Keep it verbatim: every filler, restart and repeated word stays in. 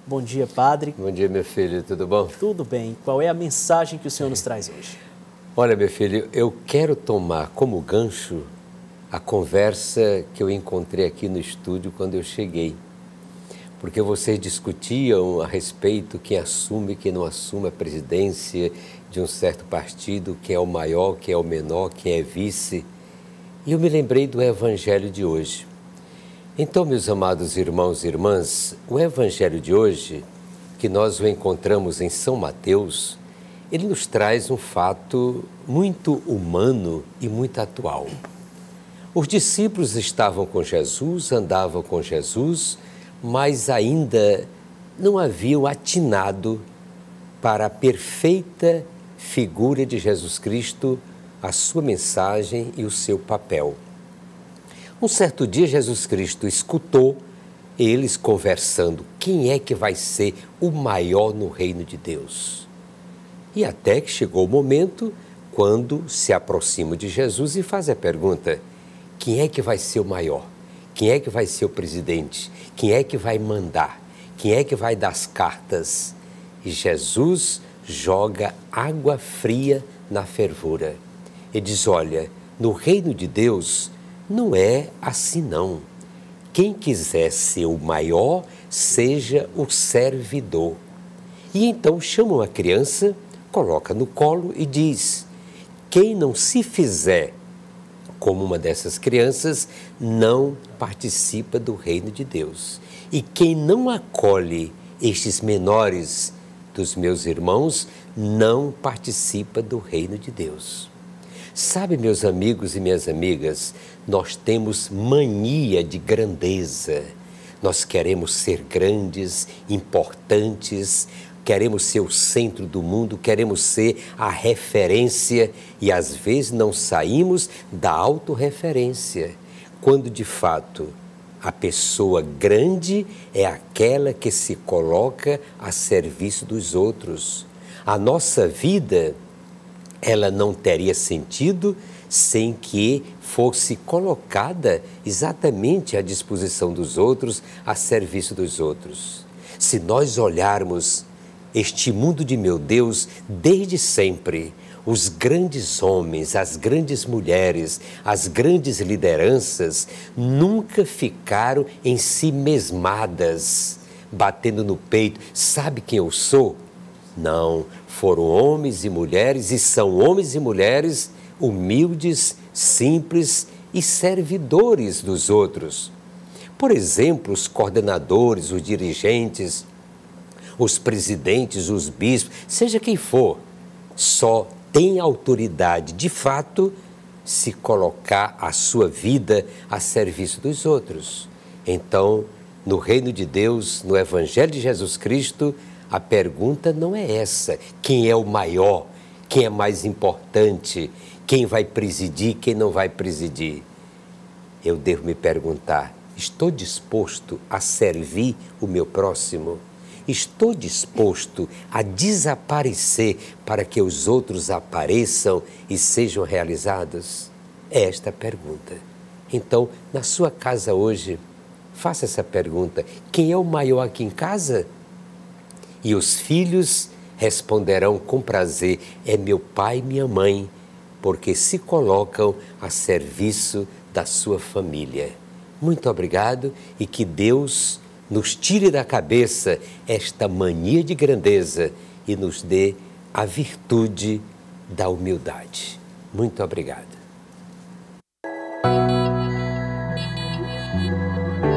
Bom dia, Padre. Bom dia, meu filho, tudo bom? Tudo bem. Qual é a mensagem que o Senhor nos traz hoje? Olha, meu filho, eu quero tomar como gancho a conversa que eu encontrei aqui no estúdio quando eu cheguei. Porque vocês discutiam a respeito quem assume e quem não assume a presidência de um certo partido, quem é o maior, quem é o menor, quem é vice. E eu me lembrei do Evangelho de hoje. Então, meus amados irmãos e irmãs, o Evangelho de hoje, que nós o encontramos em São Mateus, ele nos traz um fato muito humano e muito atual. Os discípulos estavam com Jesus, andavam com Jesus, mas ainda não haviam atinado para a perfeita figura de Jesus Cristo, a sua mensagem e o seu papel. Um certo dia, Jesus Cristo escutou eles conversando, quem é que vai ser o maior no reino de Deus? E até que chegou o momento quando se aproxima de Jesus e faz a pergunta, quem é que vai ser o maior? Quem é que vai ser o presidente? Quem é que vai mandar? Quem é que vai dar as cartas? E Jesus joga água fria na fervura. Ele diz, olha, no reino de Deus não é assim não. Quem quiser ser o maior, seja o servidor. E então chama uma criança, coloca no colo e diz, quem não se fizer como uma dessas crianças, não participa do reino de Deus. E quem não acolhe estes menores dos meus irmãos, não participa do reino de Deus. Sabe, meus amigos e minhas amigas, nós temos mania de grandeza. Nós queremos ser grandes, importantes, queremos ser o centro do mundo, queremos ser a referência e às vezes não saímos da autorreferência, quando de fato a pessoa grande é aquela que se coloca a serviço dos outros. A nossa vida, ela não teria sentido sem que fosse colocada exatamente à disposição dos outros, a serviço dos outros. Se nós olharmos este mundo de meu Deus, desde sempre, os grandes homens, as grandes mulheres, as grandes lideranças nunca ficaram em si mesmadas, batendo no peito, sabe quem eu sou? Não, foram homens e mulheres e são homens e mulheres humildes, simples e servidores dos outros. Por exemplo, os coordenadores, os dirigentes, os presidentes, os bispos, seja quem for, só tem autoridade de fato se colocar a sua vida a serviço dos outros. Então, no reino de Deus, no Evangelho de Jesus Cristo, a pergunta não é essa, quem é o maior, quem é mais importante, quem vai presidir, quem não vai presidir. Eu devo me perguntar, estou disposto a servir o meu próximo? Estou disposto a desaparecer para que os outros apareçam e sejam realizados? É esta a pergunta. Então, na sua casa hoje, faça essa pergunta, quem é o maior aqui em casa? E os filhos responderão com prazer, é meu pai e minha mãe, porque se colocam a serviço da sua família. Muito obrigado e que Deus nos tire da cabeça esta mania de grandeza e nos dê a virtude da humildade. Muito obrigado.